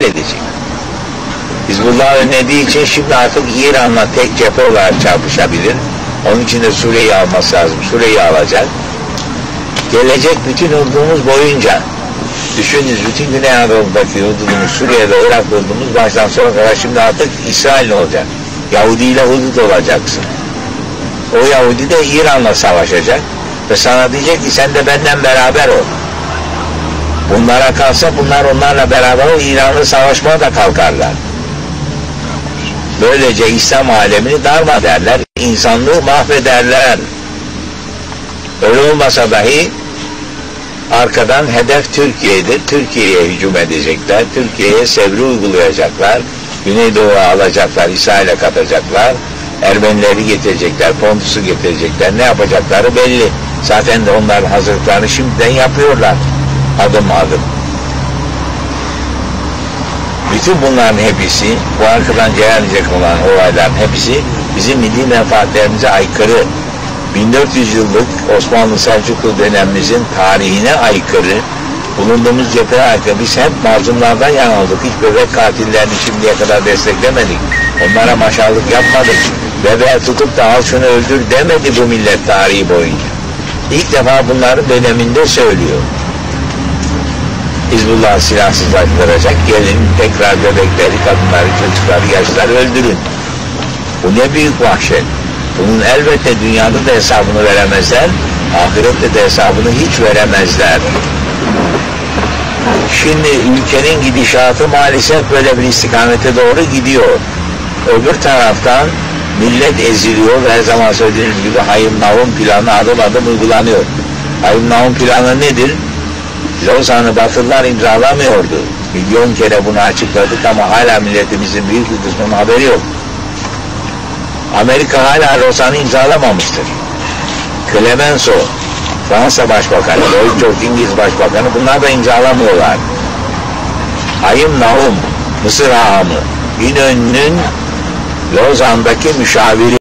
edecek. Hizbullah önlediği için şimdi artık İran'la tek cephe olarak çarpışabilir. Onun için de Suriye'yi alması lazım. Suriye'yi alacak. Gelecek bütün hududumuz boyunca, düşününüz bütün Güney Anadolu'daki hududumuz, Suriye'de, Irak'ta hududumuz baştan sona kadar şimdi artık İsrail olacak. Yahudi ile hudut olacaksın. O Yahudi de İran'la savaşacak ve sana diyecek ki sen de benden beraber ol. Bunlara kalsa bunlar onlarla beraber ol, İran'la savaşmaya da kalkarlar. Böylece İslam alemini darma ederler, insanlığı mahvederler. Öyle olmasa dahi arkadan hedef Türkiye'dir. Türkiye'ye hücum edecekler, Türkiye'ye sevri uygulayacaklar, Güneydoğu'ya alacaklar, İsrail'e katacaklar, Ermenileri getirecekler, Pontus'u getirecekler, ne yapacakları belli. Zaten de onların hazırlıklarını şimdiden yapıyorlar, adım adım. Bütün bunların hepsi, bu arkadan gelecek olan olayların hepsi bizim milli menfaatlerimize aykırı. 1400 yıllık Osmanlı Selçuklu dönemimizin tarihine aykırı, bulunduğumuz cepheye aykırı. Biz hep mazlumlardan yanıldık. Hiç bebek katillerini şimdiye kadar desteklemedik. Onlara maşallık yapmadık. Bebeği tutup da al şunu öldür demedi bu millet tarihi boyunca. İlk defa bunları döneminde söylüyor. Hizbullah silahsızlaştıracak, gelin tekrar bebekleri, kadınları, çocukları, yaşları öldürün. Bu ne büyük vahşet. Bunun elbette dünyada da hesabını veremezler, ahirette de hesabını hiç veremezler. Şimdi ülkenin gidişatı maalesef böyle bir istikamete doğru gidiyor. Öbür taraftan millet eziliyor ve her zaman söylediğim gibi Hayım Nahum planı adım adım uygulanıyor. Hayım Nahum planı nedir? Lozan'ı Batılılar imzalamıyordu. Milyon kere bunu açıkladık ama hala milletimizin büyük bir kısmının haberi yok. Amerika hala Lozan'ı imzalamamıştır. Clemenceau, Fransa Başbakanı, Lloyd George İngiliz Başbakanı bunlar da imzalamıyorlar. Hayım Nahum, Mısır Ağamı, İnönü'nün Lozan'daki müşaviri.